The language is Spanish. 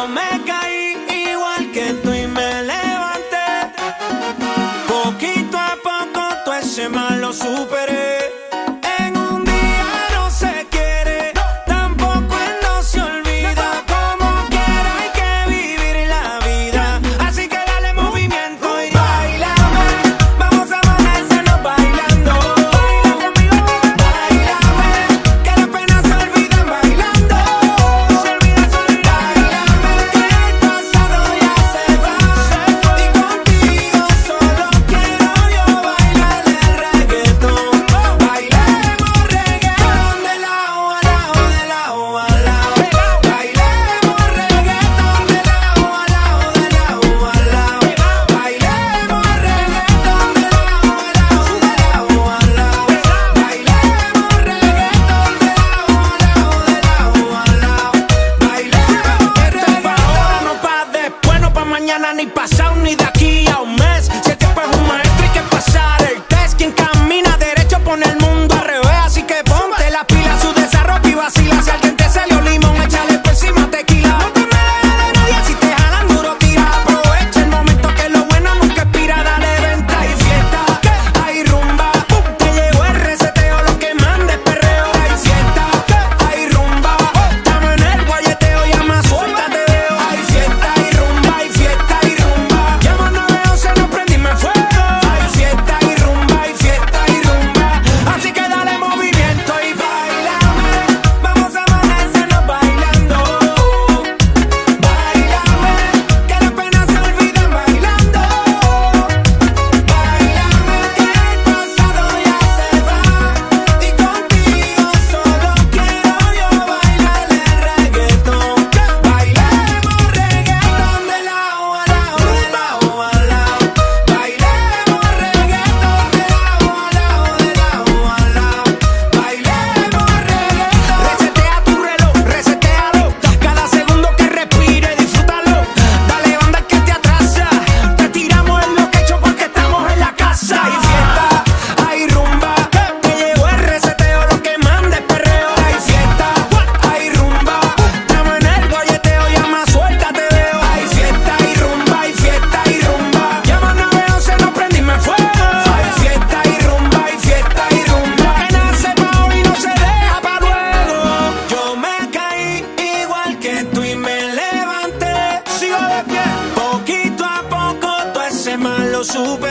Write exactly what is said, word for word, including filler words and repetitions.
Yo me caí igual que tú y me levanté. Poquito a poco todo ese mal lo superé. En un día no se quiere, tampoco él no se olvida. Como quiera hay que vivir la vida. Así que dale movimiento y bailame. Vamos a amanecernos bailando. Baila conmigo, bailame. Que las penas se olvidan bailando. Se olvida solo bailame. Que el pasado ya se va. Y contigo solo quiero yo bailar el reggaetón. Bailemos reggaetón de lado a lado, de lado a lado. Bailemos reggaetón de lado a lado, de lado a lado. Bailemos reggaetón de lado a lado, de lado a lado. Bailemos reggaetón de lado a lado, de lado a lado. Bailemos reggaetón. No pa' después, no pa' mañana, ni pasado, ni de aquí a un mes. Si el tiempo es un maestro, hay que pasar el test. Quien camina derecho pone el mundo al revés. Así que ponte la pila, su desarrollo y vacila. Si alguien te salió limón, échale por encima tequila. No te me dejes de nadie, si te jalan duro, tira. Aprovecha el momento que lo bueno nunca expira. Dale venta y fiesta, hay rumba. Te llegó el reseteo, lo que manda es perreo. Hay fiesta, hay rumba. Estamos en el guayeteo, llama, suelta, te veo. Hay fiesta, hay rumba, hay fiesta, hay rumba. Llama nueve once, no prendime fuego. Hay fiesta, hay rumba, hay fiesta, hay rumba. Así que dale movimiento y bailame. Vamos a amanecernos bailando. Bailame, que las penas se olvidan bailando. Bailame, que el pasado ya se va. Y contigo solo quiero yo bailar el reggaetón. Bailemos reggaetón de lado a lado, de lado a lado. Bailemos reggaetón de lado a lado, de lado a lado. Bailemos reggaetón. Resetea tu reloj, resetealo. Cada segundo que respire, disfrútalo. Dale banda que te atrasa. Te tiramos el lo que hecho porque estamos en la casa. Hay fiesta, hay rumba. Te llegó el reseteo, lo que manda es perreo. Hay fiesta, hay rumba. Estamos en el guayeteo, llama, suelta, te veo. Hay fiesta, hay rumba, hay fiesta, hay rumba. Llama nueve once, no prendime fuego. Hay fiesta, hay rumba, hay fiesta, hay rumba. Que nace pa' hoy y no se deja pa' luego. Yo me caí igual que tú y me levanté. Sigo de pie, poquito a poco todo ese mal lo superé.